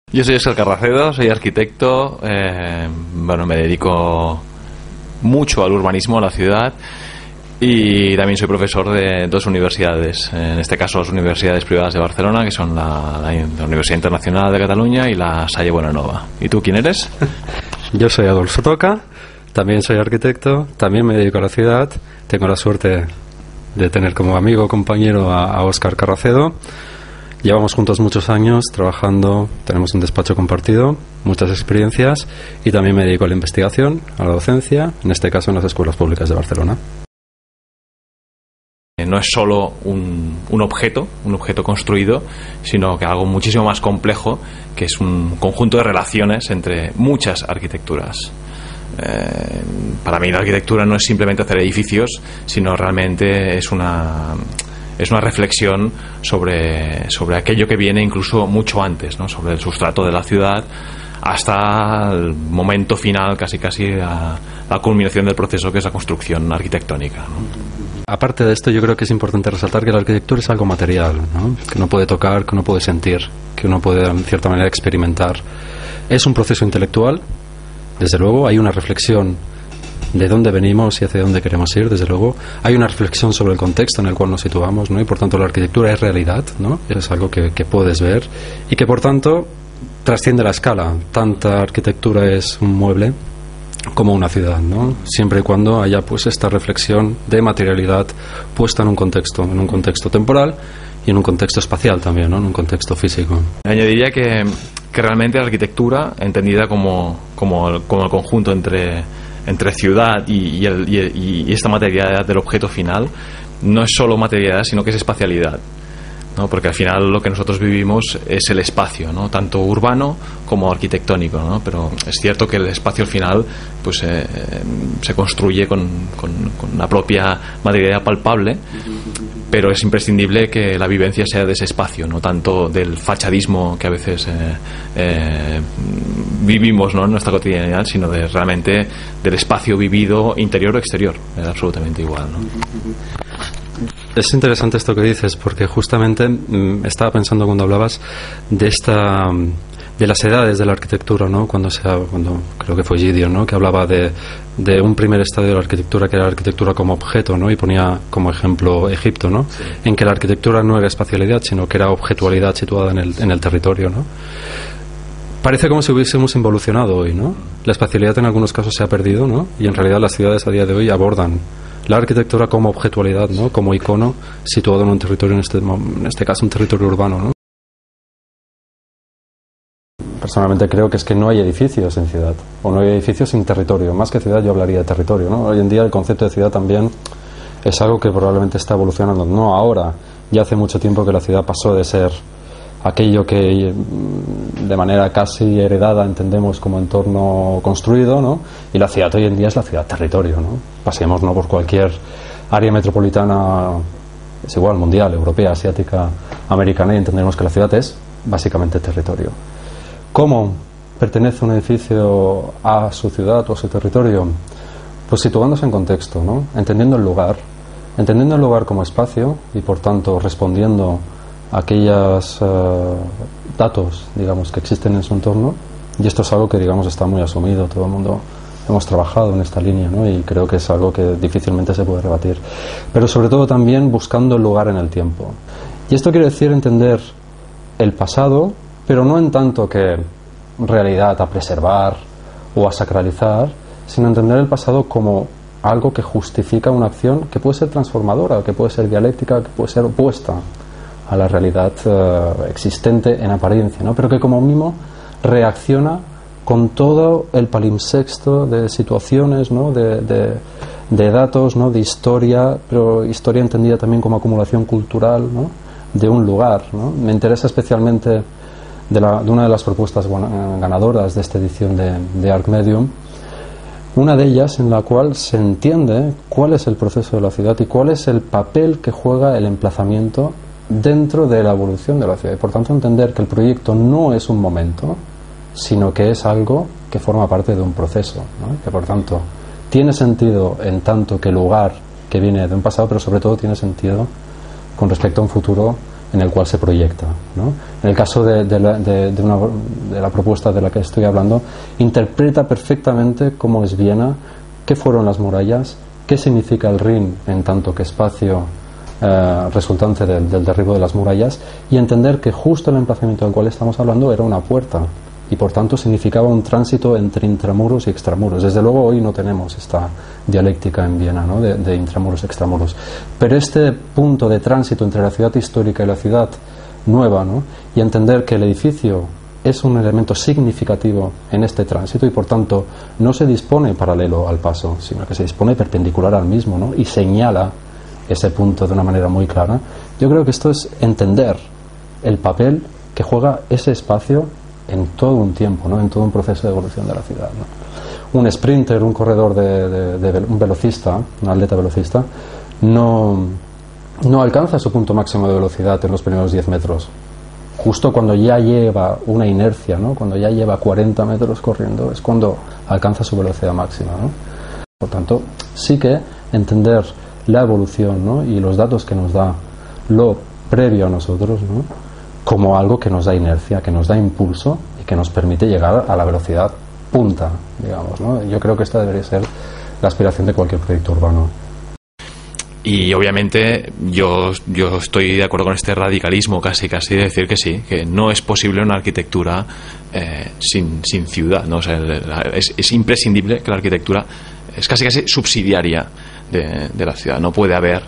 Yo soy Óscar Carracedo, soy arquitecto, bueno, me dedico mucho al urbanismo, a la ciudad, y también soy profesor de dos universidades, en este caso las universidades privadas de Barcelona, que son la Universidad Internacional de Cataluña y la Salle Bonanova. ¿Y tú quién eres? Yo soy Adolfo Toca, también soy arquitecto, también me dedico a la ciudad, tengo la suerte de tener como amigo, compañero a Óscar Carracedo. Llevamos juntos muchos años trabajando, tenemos un despacho compartido, muchas experiencias, y también me dedico a la investigación, a la docencia, en este caso en las escuelas públicas de Barcelona. No es solo un objeto construido, sino que algo muchísimo más complejo, que es un conjunto de relaciones entre muchas arquitecturas. Para mí la arquitectura no es simplemente hacer edificios, sino realmente es una reflexión sobre aquello que viene incluso mucho antes, ¿no? Sobre el sustrato de la ciudad hasta el momento final, casi la culminación del proceso, que es la construcción arquitectónica, ¿no? Aparte de esto, yo creo que es importante resaltar que la arquitectura es algo material, ¿no? Que uno puede tocar, que uno puede sentir, que uno puede en cierta manera experimentar. Es un proceso intelectual, desde luego, hay una reflexión de dónde venimos y hacia dónde queremos ir, desde luego. Hay una reflexión sobre el contexto en el cual nos situamos, ¿no? Y por tanto la arquitectura es realidad, ¿no? Es algo que puedes ver y que por tanto trasciende la escala. Tanta arquitectura es un mueble como una ciudad, ¿no? Siempre y cuando haya pues esta reflexión de materialidad puesta en un contexto temporal y en un contexto espacial también, ¿no? En un contexto físico. Añadiría que realmente la arquitectura, entendida como el conjunto entre ciudad y esta materialidad del objeto final, no es solo materialidad, sino que es espacialidad, ¿no? Porque al final lo que nosotros vivimos es el espacio, ¿no? Tanto urbano como arquitectónico, ¿no? Pero es cierto que el espacio al final pues se construye con la propia materialidad palpable, pero es imprescindible que la vivencia sea de ese espacio, no tanto del fachadismo que a veces vivimos, ¿no? En nuestra cotidianidad, sino realmente del espacio vivido, interior o exterior. Es absolutamente igual, ¿no? Es interesante esto que dices, porque justamente estaba pensando cuando hablabas de las edades de la arquitectura, ¿no? Cuando creo que fue Gideon, ¿no? Que hablaba de un primer estadio de la arquitectura, que era la arquitectura como objeto, ¿no? Y ponía como ejemplo Egipto, ¿no? Sí. En que la arquitectura no era espacialidad, sino que era objetualidad situada en el territorio, ¿no? Parece como si hubiésemos involucionado hoy, ¿no? La espacialidad en algunos casos se ha perdido, ¿no? Y en realidad las ciudades a día de hoy abordan la arquitectura como objetualidad, ¿no? Como icono situado en un territorio, en este caso un territorio urbano, ¿no? Personalmente creo que es que no hay edificios en ciudad, o no hay edificios sin territorio. Más que ciudad yo hablaría de territorio, ¿no? Hoy en día el concepto de ciudad también es algo que probablemente está evolucionando. No ahora, ya hace mucho tiempo que la ciudad pasó de ser aquello que de manera casi heredada entendemos como entorno construido, ¿no? Y la ciudad hoy en día es la ciudad-territorio, ¿no? Paseemos, ¿no?, por cualquier área metropolitana, es igual, mundial, europea, asiática, americana, y entendemos que la ciudad es básicamente territorio. ¿Cómo pertenece un edificio a su ciudad o a su territorio? Pues situándose en contexto, ¿no? Entendiendo el lugar como espacio y por tanto respondiendo a aquellos datos, digamos, que existen en su entorno. Y esto es algo que, digamos, está muy asumido, todo el mundo hemos trabajado en esta línea, ¿no? Y creo que es algo que difícilmente se puede rebatir. Pero sobre todo también buscando el lugar en el tiempo. Y esto quiere decir entender el pasado, pero no en tanto que realidad a preservar o a sacralizar, sino entender el pasado como algo que justifica una acción que puede ser transformadora, que puede ser dialéctica, que puede ser opuesta a la realidad existente en apariencia, ¿no? Pero que como mínimo reacciona con todo el palimpsesto de situaciones, ¿no? de datos, ¿no? De historia, pero historia entendida también como acumulación cultural, ¿no? De un lugar, ¿no? Me interesa especialmente de una de las propuestas ganadoras de esta edición de ArcMedium, una de ellas en la cual se entiende cuál es el proceso de la ciudad y cuál es el papel que juega el emplazamiento dentro de la evolución de la ciudad, y por tanto entender que el proyecto no es un momento, sino que es algo que forma parte de un proceso, ¿no? Que por tanto tiene sentido en tanto que lugar que viene de un pasado, pero sobre todo tiene sentido con respecto a un futuro en el cual se proyecta, ¿no? En el caso de la propuesta de la que estoy hablando, interpreta perfectamente cómo es Viena, qué fueron las murallas, qué significa el Rin en tanto que espacio resultante del derribo de las murallas, y entender que justo el emplazamiento del cual estamos hablando era una puerta y por tanto significaba un tránsito entre intramuros y extramuros. Desde luego hoy no tenemos esta dialéctica en Viena, ¿no?, de intramuros y extramuros, pero este punto de tránsito entre la ciudad histórica y la ciudad nueva, ¿no?, y entender que el edificio es un elemento significativo en este tránsito y por tanto no se dispone paralelo al paso, sino que se dispone perpendicular al mismo, ¿no?, y señala ese punto de una manera muy clara. Yo creo que esto es entender el papel que juega ese espacio en todo un tiempo, ¿no?, en todo un proceso de evolución de la ciudad, ¿no? Un sprinter, un corredor un velocista, un atleta velocista, no alcanza su punto máximo de velocidad en los primeros 10 metros. Justo cuando ya lleva una inercia, ¿no?, cuando ya lleva 40 metros corriendo, es cuando alcanza su velocidad máxima, ¿no? Por tanto, sí que entender la evolución, ¿no?, y los datos que nos da lo previo a nosotros, ¿no?, como algo que nos da inercia, que nos da impulso y que nos permite llegar a la velocidad punta, digamos, ¿no? Yo creo que esta debería ser la aspiración de cualquier proyecto urbano. Y obviamente yo estoy de acuerdo con este radicalismo casi de decir que sí, que no es posible una arquitectura sin ciudad, ¿no? O sea, es imprescindible que la arquitectura es casi subsidiaria de la ciudad. No puede haber,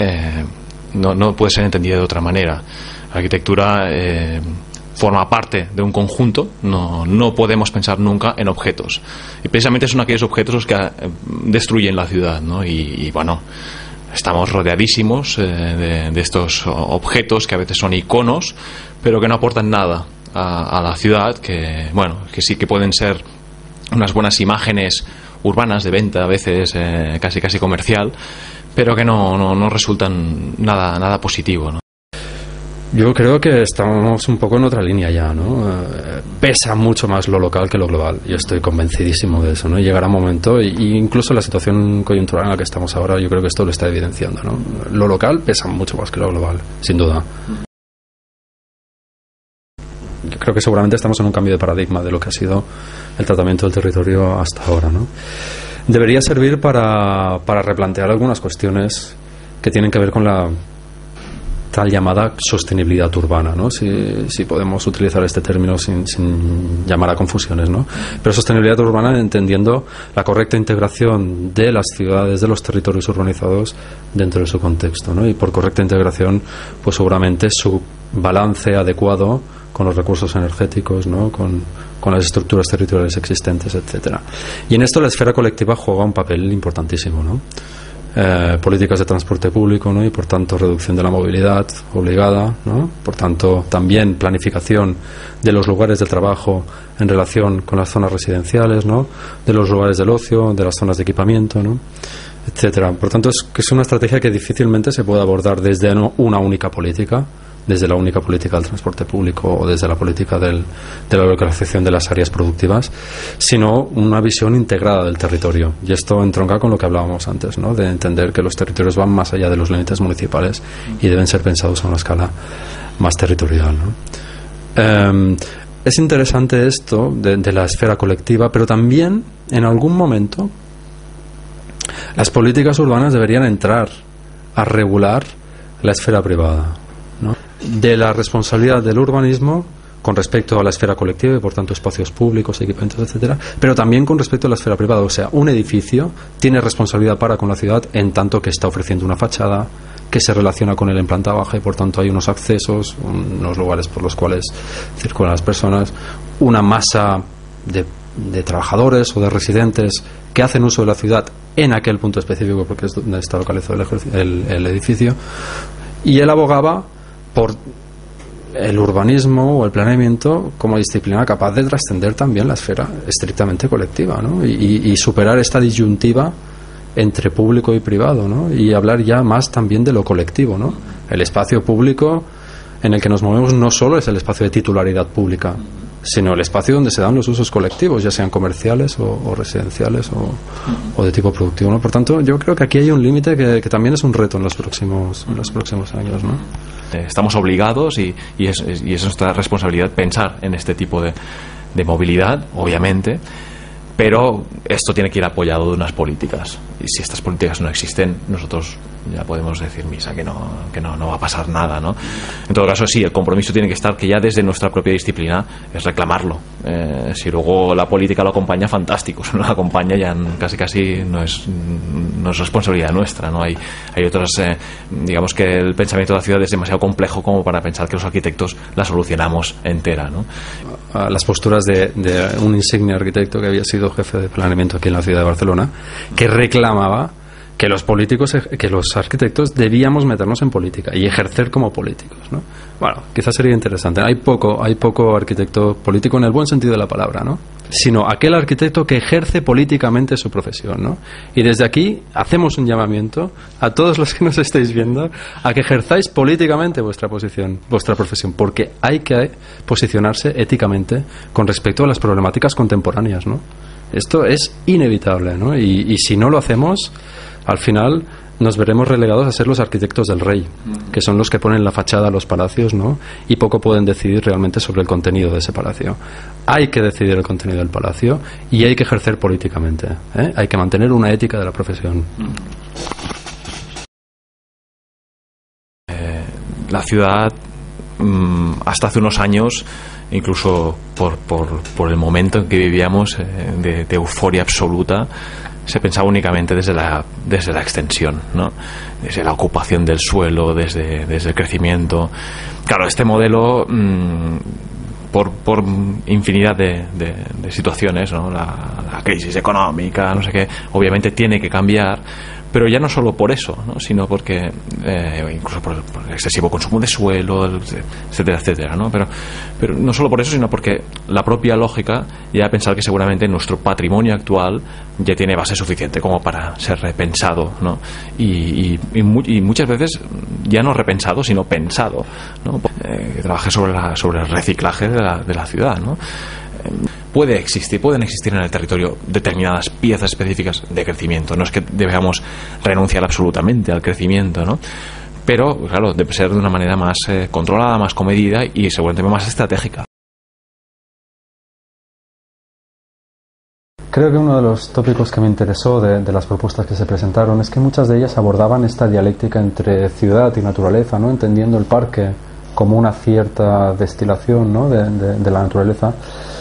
no puede ser entendida de otra manera. La arquitectura forma parte de un conjunto, no podemos pensar nunca en objetos. Y precisamente son aquellos objetos los que destruyen la ciudad, ¿no? Y bueno, estamos rodeadísimos de estos objetos que a veces son iconos, pero que no aportan nada a la ciudad, que sí que pueden ser unas buenas imágenes urbanas de venta, a veces casi comercial, pero que no resultan nada positivo, ¿no? Yo creo que estamos un poco en otra línea ya, ¿no? Pesa mucho más lo local que lo global. Yo estoy convencidísimo de eso, ¿no? Llegará un momento, y incluso la situación coyuntural en la que estamos ahora, yo creo que esto lo está evidenciando, ¿no? Lo local pesa mucho más que lo global, sin duda. Yo creo que seguramente estamos en un cambio de paradigma de lo que ha sido el tratamiento del territorio hasta ahora, ¿no? Debería servir para replantear algunas cuestiones que tienen que ver con la tal llamada sostenibilidad urbana, ¿no? Si podemos utilizar este término sin llamar a confusiones, ¿no? Pero sostenibilidad urbana entendiendo la correcta integración de las ciudades, de los territorios urbanizados dentro de su contexto, ¿no? Y por correcta integración, pues seguramente su balance adecuado con los recursos energéticos, ¿no?, con las estructuras territoriales existentes, etcétera. Y en esto la esfera colectiva juega un papel importantísimo, ¿no? Políticas de transporte público, ¿no?, y por tanto reducción de la movilidad obligada, ¿no?, por tanto también planificación de los lugares de trabajo en relación con las zonas residenciales, ¿no?, de los lugares del ocio, de las zonas de equipamiento, ¿no?, etcétera. Por tanto es una estrategia que difícilmente se puede abordar desde una única política, desde la única política del transporte público o desde la política de la localización de las áreas productivas, sino una visión integrada del territorio. Y esto entronca con lo que hablábamos antes, ¿no?, de entender que los territorios van más allá de los límites municipales y deben ser pensados a una escala más territorial, ¿no? Es interesante esto de la esfera colectiva, pero también en algún momento las políticas urbanas deberían entrar a regular la esfera privada, ¿no?, de la responsabilidad del urbanismo con respecto a la esfera colectiva y por tanto espacios públicos, equipamientos, etcétera, pero también con respecto a la esfera privada. O sea, un edificio tiene responsabilidad para con la ciudad en tanto que está ofreciendo una fachada que se relaciona con él en planta baja y por tanto hay unos accesos, unos lugares por los cuales circulan las personas, una masa de trabajadores o de residentes que hacen uso de la ciudad en aquel punto específico porque es donde está localizado el edificio. Y él abogaba por el urbanismo o el planeamiento como disciplina capaz de trascender también la esfera estrictamente colectiva, ¿no?, y superar esta disyuntiva entre público y privado, ¿no?, y hablar ya más también de lo colectivo, ¿no? El espacio público en el que nos movemos no solo es el espacio de titularidad pública, sino el espacio donde se dan los usos colectivos, ya sean comerciales o residenciales o de tipo productivo, ¿no? Por tanto, yo creo que aquí hay un límite que también es un reto en los próximos años, ¿no? Estamos obligados y es nuestra responsabilidad pensar en este tipo de movilidad, obviamente, pero esto tiene que ir apoyado de unas políticas, y si estas políticas no existen, nosotros ya podemos decir misa que no va a pasar nada, ¿no? En todo caso, sí, el compromiso tiene que estar, que ya desde nuestra propia disciplina es reclamarlo. Si luego la política lo acompaña, fantástico. Si no lo acompaña, ya casi no es responsabilidad nuestra, ¿no? Hay otras, digamos que el pensamiento de la ciudad es demasiado complejo como para pensar que los arquitectos la solucionamos entera, ¿no? Las posturas de un insigne arquitecto que había sido jefe de planeamiento aquí en la ciudad de Barcelona, que reclamaba que los políticos, que los arquitectos debíamos meternos en política y ejercer como políticos, ¿no? Bueno, quizás sería interesante. Hay poco arquitecto político en el buen sentido de la palabra, ¿no? Sino aquel arquitecto que ejerce políticamente su profesión, ¿no? Y desde aquí hacemos un llamamiento a todos los que nos estáis viendo a que ejerzáis políticamente vuestra profesión, porque hay que posicionarse éticamente con respecto a las problemáticas contemporáneas, ¿no? Esto es inevitable, ¿no? Y si no lo hacemos, al final nos veremos relegados a ser los arquitectos del rey, que son los que ponen la fachada a los palacios, ¿no? Y poco pueden decidir realmente sobre el contenido de ese palacio. Hay que decidir el contenido del palacio y hay que ejercer políticamente, ¿eh? Hay que mantener una ética de la profesión. La ciudad, hasta hace unos años, incluso por el momento en que vivíamos, de euforia absoluta, se pensaba únicamente desde la extensión, ¿no? Desde la ocupación del suelo, desde el crecimiento. Claro, este modelo, por infinidad de situaciones, ¿no? La crisis económica, no sé qué, obviamente tiene que cambiar, pero ya no solo por eso, ¿no? Sino porque incluso por el excesivo consumo de suelo, etcétera, etcétera, ¿no? Pero no solo por eso, sino porque la propia lógica ya a pensar que seguramente nuestro patrimonio actual ya tiene base suficiente como para ser repensado, ¿no? Y muchas veces ya no repensado, sino pensado, ¿no? Que trabaje sobre el reciclaje de la ciudad, ¿no? Pueden existir en el territorio determinadas piezas específicas de crecimiento. No es que debamos renunciar absolutamente al crecimiento, ¿no? Pero, claro, debe ser de una manera más controlada, más comedida y seguramente más estratégica. Creo que uno de los tópicos que me interesó de las propuestas que se presentaron es que muchas de ellas abordaban esta dialéctica entre ciudad y naturaleza, ¿no? Entendiendo el parque como una cierta destilación, ¿no? de la naturaleza.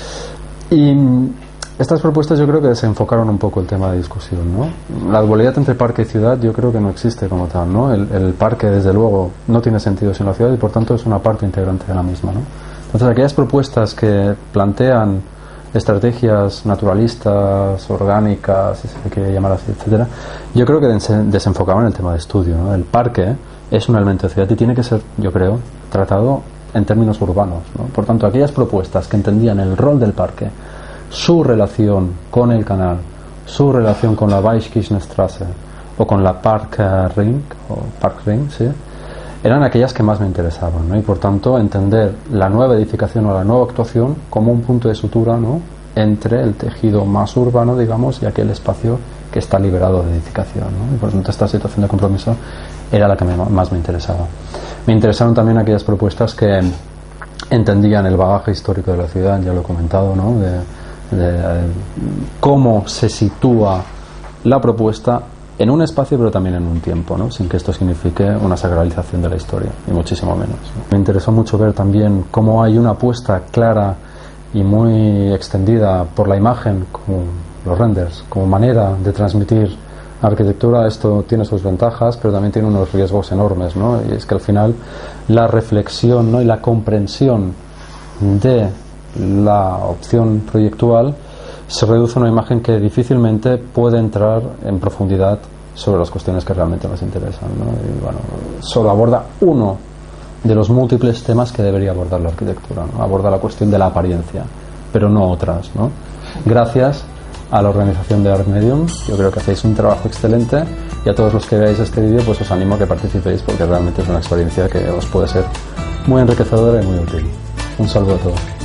Y estas propuestas yo creo que desenfocaron un poco el tema de discusión, ¿no? La dualidad entre parque y ciudad yo creo que no existe como tal, ¿no? El parque, desde luego, no tiene sentido sin la ciudad y por tanto es una parte integrante de la misma, ¿no? Entonces, aquellas propuestas que plantean estrategias naturalistas, orgánicas, si se quiere llamar así, etcétera, yo creo que desenfocaban el tema de estudio, ¿no? El parque es un elemento de ciudad y tiene que ser, yo creo, tratado en términos urbanos, ¿no? Por tanto, aquellas propuestas que entendían el rol del parque, su relación con el canal, su relación con la Weiskirchenstraße o con la Parkring, ¿sí? Eran aquellas que más me interesaban, ¿no? Y por tanto entender la nueva edificación o la nueva actuación como un punto de sutura, ¿no? Entre el tejido más urbano, digamos, y aquel espacio que está liberado de edificación, ¿no? Y por tanto esta situación de compromiso era la que más me interesaba. Me interesaron también aquellas propuestas que entendían el bagaje histórico de la ciudad, ya lo he comentado, ¿no? De cómo se sitúa la propuesta en un espacio pero también en un tiempo, ¿no? Sin que esto signifique una sacralización de la historia, ni muchísimo menos, ¿no? Me interesó mucho ver también cómo hay una apuesta clara y muy extendida por la imagen, como los renders, como manera de transmitir arquitectura. Esto tiene sus ventajas, pero también tiene unos riesgos enormes, ¿no? Y es que al final la reflexión, ¿no? y la comprensión de la opción proyectual se reduce a una imagen que difícilmente puede entrar en profundidad sobre las cuestiones que realmente nos interesan, ¿no? Y bueno, solo aborda uno de los múltiples temas que debería abordar la arquitectura, ¿no? Aborda la cuestión de la apariencia, pero no otras, ¿no? Gracias a la organización de Art Medium, yo creo que hacéis un trabajo excelente, y a todos los que veáis este vídeo pues os animo a que participéis, porque realmente es una experiencia que os puede ser muy enriquecedora y muy útil. Un saludo a todos.